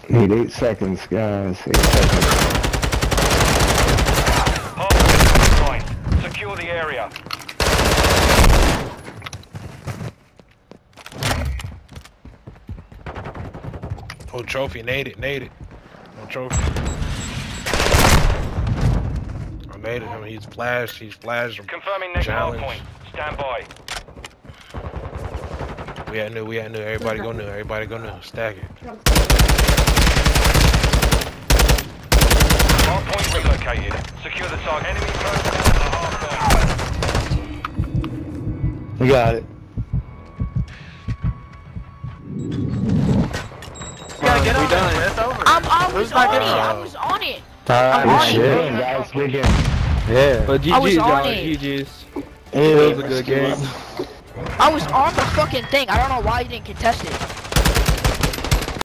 Need 8 seconds, guys. 8 seconds. Point. Secure the area. Oh, trophy, nade it. No trophy. I made it. I mean, he's flashed. Confirming next hard point. Stand by. We at new. Everybody go new. Stack it. Hard point relocated. Secure the target. Enemy close to the hard point. We got it. Get on it. It's over. I was on it. Alright, I'm on good it. game, guys. Good game. Yeah. But I was GG's, on y'all. it. GG's. Yeah, It was a good game. I was on the fucking thing. I don't know why you didn't contest it.